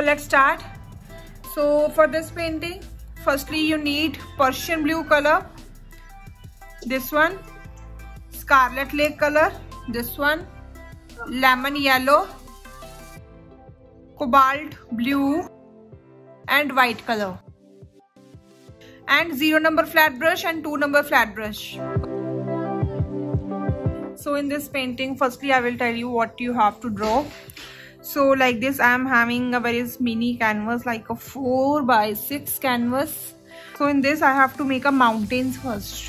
let's start. So for this painting, firstly you need Persian blue color, this one, Scarlet Lake color, this one, lemon yellow, cobalt blue and white color, and 0 number flat brush and 2 number flat brush. So in this painting, firstly I will tell you what you have to draw. So like this, I am having a very mini canvas, like a 4x6 canvas. So in this I have to make a mountains first.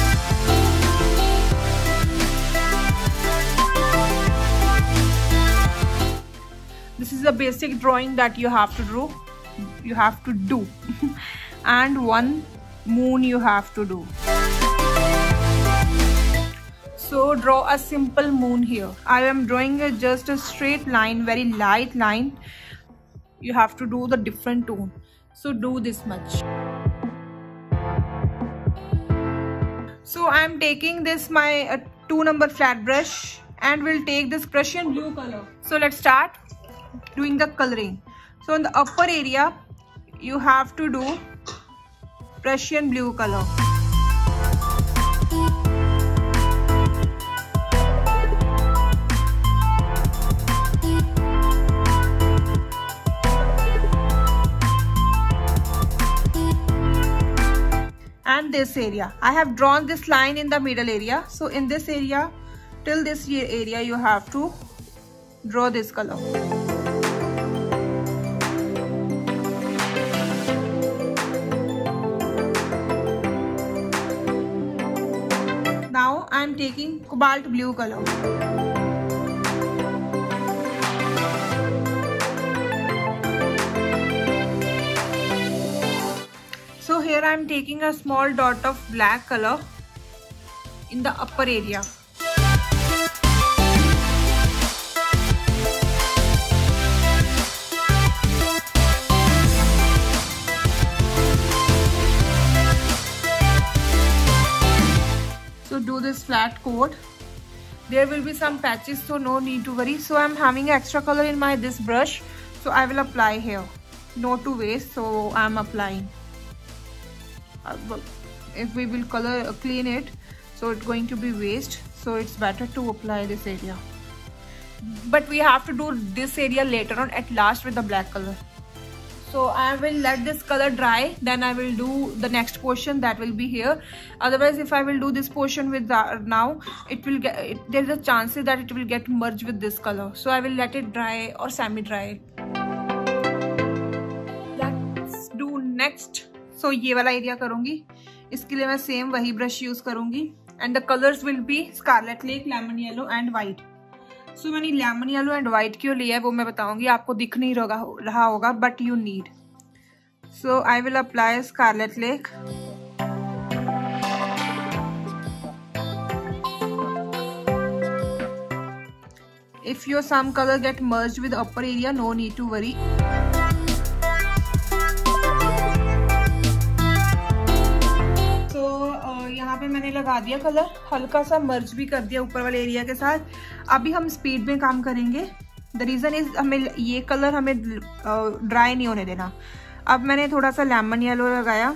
This is a basic drawing that you have to do. And one moon you have to do. So draw a simple moon here. I am drawing just a straight line, very light line. You have to do the different tone. So do this much. So I am taking this my 2 number flat brush and will take this Prussian blue color. So let's start doing the coloring. So in the upper area you have to do Prussian blue color. And this area, I have drawn this line in the middle area. So in this area, till this area, you have to draw this color. Now I am taking cobalt blue color. So here I am taking a small dot of black color in the upper area. So do this flat coat. There will be some patches, so no need to worry. So I am having extra color in my this brush, so I will apply here. No to waste, so I am applying. If we will clean it, so it's going to be waste, so it's better to apply this area. But we have to do this area later on at last with the black color. So I will let this color dry, then I will do the next portion that will be here. Otherwise, if I will do this portion with now, it will get, there's a chances that it will get merged with this color. So I will let it dry or semi-dry. Let's do next. So ये वाला area करूंगी, इसके लिए मैं same वही brush use करूंगी and the colours will be scarlet lake, lemon yellow and white. So मैंने lemon yellow and white क्यों लिया है वो मैं बताऊंगी, आपको दिख नहीं रहा होगा but you need. So I will apply scarlet lake. If your some color get merged with upper area, no need to worry. यहाँ पे मैंने लगा दिया कलर, हल्का सा मर्ज भी कर दिया ऊपर वाले एरिया के साथ. अभी हम स्पीड में काम करेंगे. द रीज़न इज हमें ये कलर हमें ड्राई नहीं होने देना. अब मैंने थोड़ा सा लेमन येलो लगाया.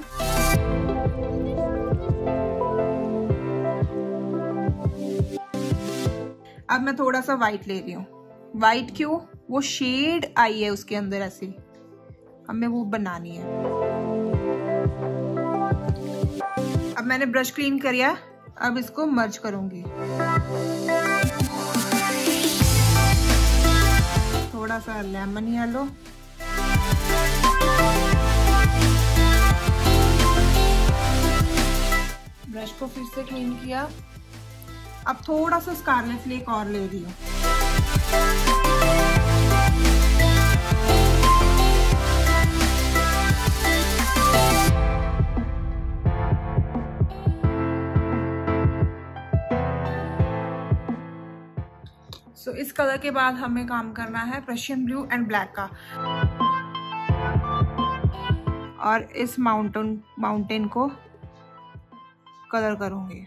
अब मैं थोड़ा सा वाइट ले रही हूँ. वाइट क्यों? वो शेड आई है उसके अंदर ऐसी, हमें वो बनानी है. अब मैंने ब्रश क्लीन किया, अब इसको मर्ज करूंगी. थोड़ा सा लेमन येलो, ब्रश को फिर से क्लीन किया. अब थोड़ा सा स्कारलेट लेक और ले रही हूँ. सो इस कलर के बाद हमें काम करना है प्रशियन ब्लू एंड ब्लैक का, और इस माउंटेन को कलर करूंगी.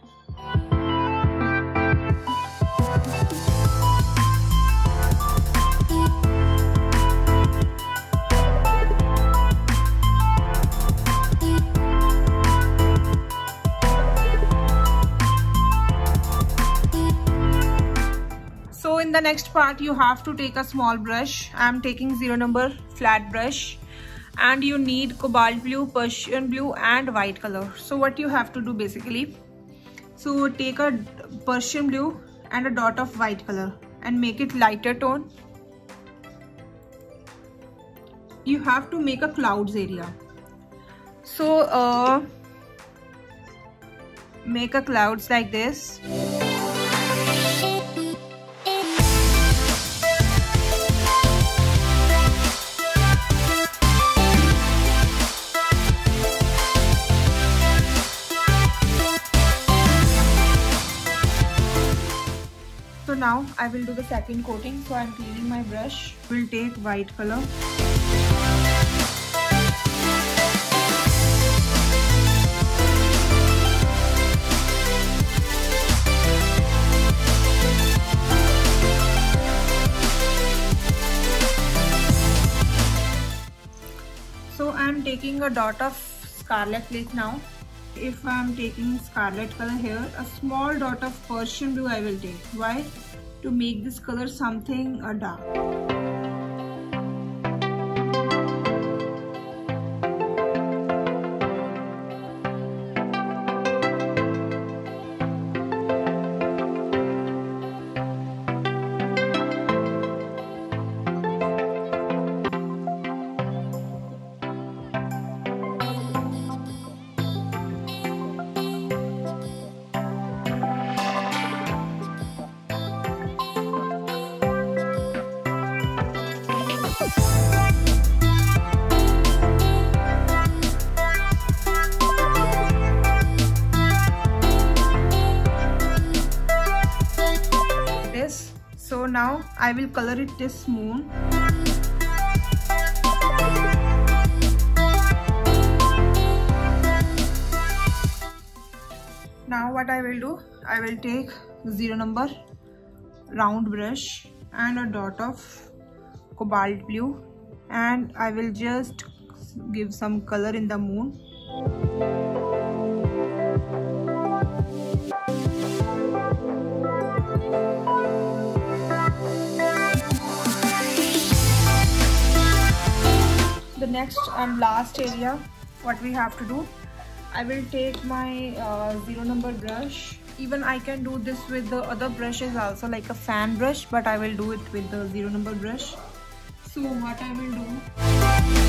the next part you have to take a small brush. I am taking 0 number flat brush, and you need cobalt blue, Persian blue and white color. So what you have to do basically, so take a Persian blue and a dot of white color and make it lighter tone. You have to make a clouds area. So make a clouds like this. So now I will do the second coating. So I am cleaning my brush. We'll take white color. So I am taking a dot of scarlet lace now. If I am taking scarlet color here, a small dot of Persian blue I will take. Why? To make this color something dark. So now I will color it this moon. Now what I will do, I will take 0 number round brush and a dot of cobalt blue, and I will just give some color in the moon. The next and last area, what we have to do, I will take my 0 number brush. Even I can do this with the other brushes also, like a fan brush, but I will do it with the 0 number brush. So what I will do,